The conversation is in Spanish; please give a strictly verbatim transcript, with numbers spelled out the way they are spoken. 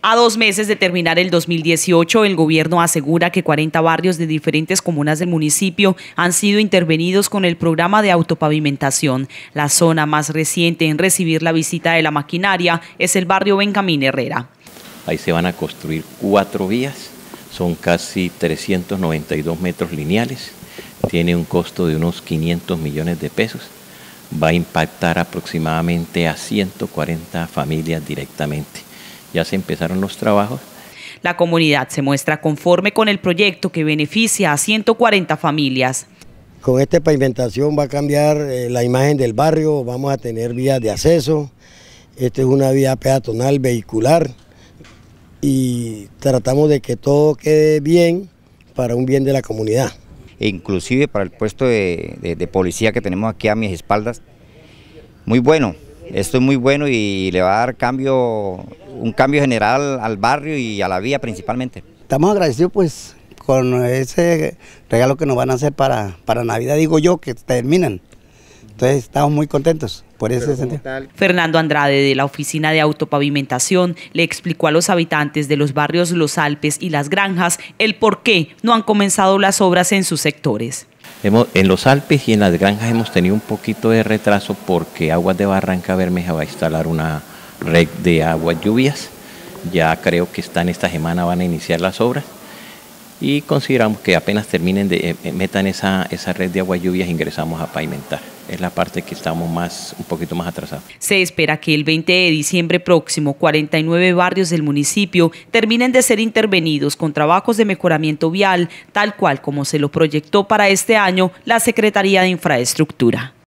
A dos meses de terminar el dos mil dieciocho, el gobierno asegura que cuarenta barrios de diferentes comunas del municipio han sido intervenidos con el programa de autopavimentación. La zona más reciente en recibir la visita de la maquinaria es el barrio Benjamín Herrera. Ahí se van a construir cuatro vías, son casi trescientos noventa y dos metros lineales, tiene un costo de unos quinientos millones de pesos, va a impactar aproximadamente a ciento cuarenta familias directamente. Ya se empezaron los trabajos. La comunidad se muestra conforme con el proyecto que beneficia a ciento cuarenta familias. Con esta pavimentación va a cambiar eh, la imagen del barrio, vamos a tener vías de acceso, esta es una vía peatonal vehicular y tratamos de que todo quede bien para un bien de la comunidad. E inclusive para el puesto de, de, de policía que tenemos aquí a mis espaldas, muy bueno. Esto es muy bueno y le va a dar cambio, un cambio general al barrio y a la vía principalmente. Estamos agradecidos pues con ese regalo que nos van a hacer para, para Navidad, digo yo, que terminan. Entonces estamos muy contentos por ese sentido. Fernando Andrade de la Oficina de Autopavimentación le explicó a los habitantes de los barrios Los Alpes y Las Granjas el por qué no han comenzado las obras en sus sectores. Hemos, en Los Alpes y en Las Granjas hemos tenido un poquito de retraso porque Aguas de Barranca Bermeja va a instalar una red de aguas lluvias. Ya creo que esta, en esta semana van a iniciar las obras y consideramos que apenas terminen de eh, metan esa, esa red de aguas lluvias ingresamos a pavimentar. Es la parte que estamos más, un poquito más atrasados. Se espera que el veinte de diciembre próximo cuarenta y nueve barrios del municipio terminen de ser intervenidos con trabajos de mejoramiento vial, tal cual como se lo proyectó para este año la Secretaría de Infraestructura.